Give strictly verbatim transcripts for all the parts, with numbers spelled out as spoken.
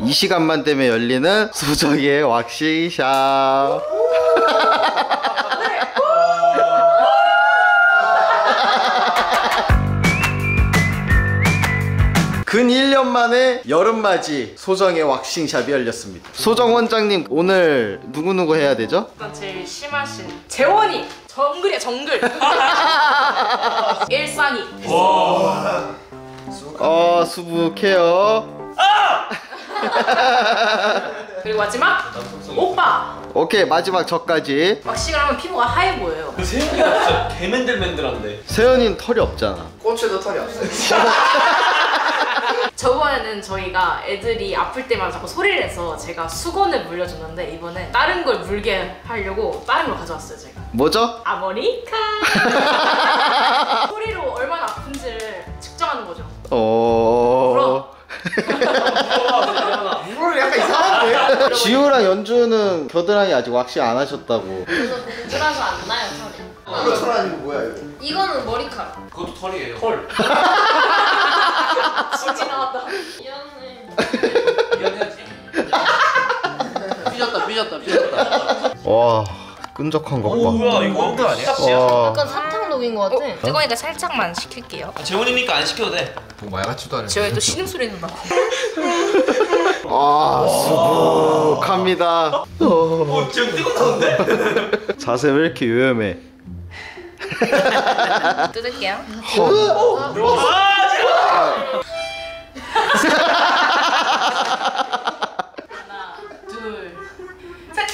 이 시간만 되면 열리는 소정의 왁싱샵. 근 일 년 만에 여름맞이 소정의 왁싱샵이 열렸습니다. 소정 원장님, 오늘 누구누구 해야 되죠? 일단 제일 심하신 재원이! 정글이야 정글! 일상이! 어, 수부 케어. 그리고 마지막! 오빠! 오케이, 마지막 저까지. 왁싱을 하면 피부가 하얘 보여요. 세윤이가 진짜 개맨들맨들한데. 세연이는 털이 없잖아. 꼰추도 털이 없어요. 저번에는 저희가 애들이 아플 때마다 자꾸 소리를 내서 제가 수건을 물려줬는데 이번에 다른 걸 물게 하려고 다른 걸 가져왔어요 제가. 뭐죠? 아모니카! 소리로 얼마나 아픈지를 측정하는 거죠. 어... 물어. 물을 약간 이상한데? 지우랑 연주는 겨드랑이 아직 왁싱 안 하셨다고. 그래서 공주라서 안 나요 털이. 이거 털 아니고 뭐야 이거? 이거는 머리카락. 그것도 털이에요. 털. 진짜 나왔다. 미안해. 미안해야지. 삐졌다 삐졌다 삐졌다. 와, 끈적한 것 봐. 뭐야 이거? 멍들 아니야? 와. 약간 사탕 녹인 것 같아. 뜨거우니까 살짝만 식힐게요. 재훈이니까 안 시켜도 돼. 뭐 말같지도 않은데. 저희 또 신음소리는 나고. 아, 수북합니다. 어, 지금 뜨겁다는데? 자세 왜 이렇게 요염해? 뜯을게요. 하나, 둘, 셋.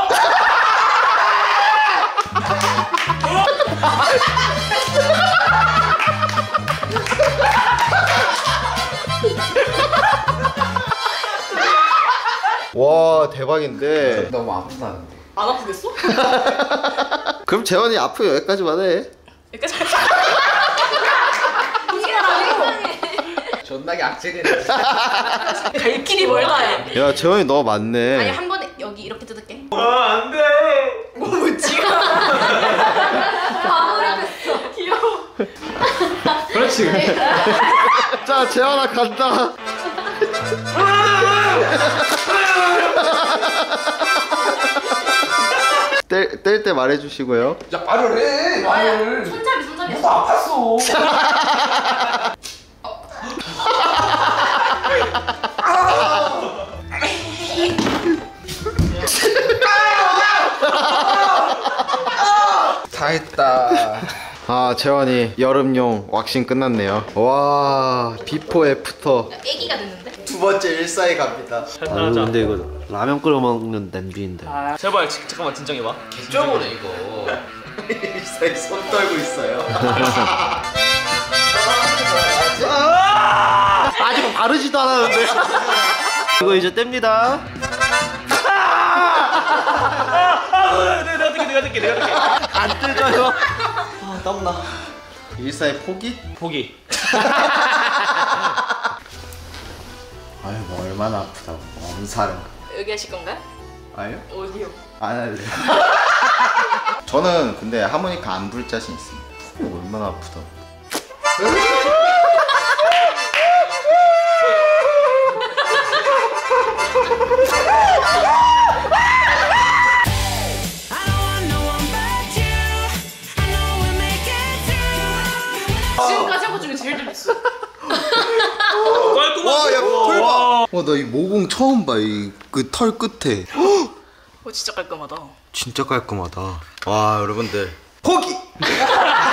와, 대박인데. 너무 아프다는데. 안 아프겠어? 그럼 재원이 앞으로 여기까지만 해. 이렇게 잘. 존나게 악질이네. 갈 길이 멀다. 야, 재원이 너 맞네. 아니 한 번에 여기 이렇게 뜯을게. 아, 안 돼. 뭐 지금? 바보라겠어. 귀여워. 그렇지. 자, 재원아 간다. 뗄 때 말해주시고요. 야 말을 해 말을. 손잡이 손잡이. 나 아팠어. 다 했다. 아, 재원이 여름용 왁싱 끝났네요. 와, 비포 애프터. 애기가 됐는데? 두 번째 일사에 갑니다. 아유, 근데 이거 라면 끓여 먹는 냄비인데. 아, 제발 지, 잠깐만 진정해봐. 개쩌고네 이거. 일사에 손 떨고 있어요. 아직 바르지도 않았는데. 이거 이제 뗍니다. 내가 뜯게 내가 뜯게 내가 뜯게. 안 뜯어요. 아, 땀나. 일사의 포기? 포기. 아유, 뭐 얼마나 아프다고. 엄살은. 여기 하실 건가요? 아유? 어디요? 안 할래요. 저는 근데 하모니카 안 불 자신 있습니다. 얼마나 아프다고. 지금까지 한 것 중에 제일 재밌어. 깔끔하게. 와, 야, 털 봐. 와, 나 이 모공 처음 봐. 이 그 털 끝에. 어 진짜 깔끔하다. 진짜 깔끔하다. 와, 여러분들. 포기!